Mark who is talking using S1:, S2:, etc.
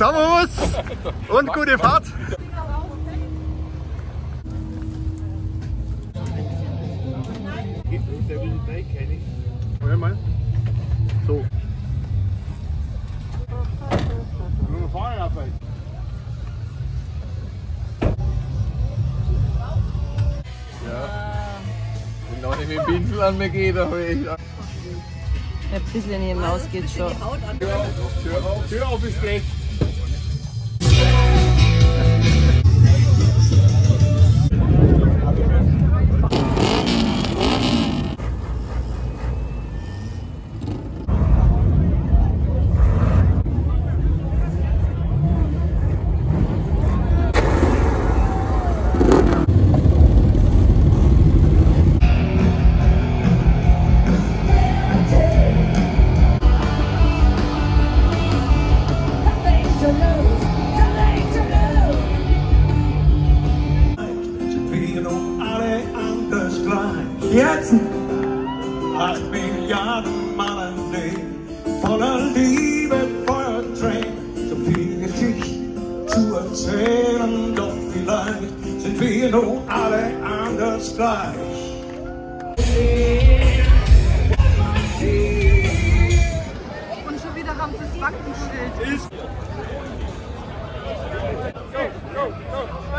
S1: Servus und gute Fahrt. So.
S2: Und noch nicht mit dem Pinsel an mir geht, aber ich...
S3: Ein bisschen hinaus geht schon.
S2: Tür auf ist schlecht.
S4: Jetzt 8 Milliarden Mal ein Leben voller Liebe, Feuer, Tränen, so viel Geschichten zu erzählen, doch vielleicht sind wir nun alle anders gleich.
S3: Und schon wieder haben sie das Wackenschild.
S2: Go, go, go.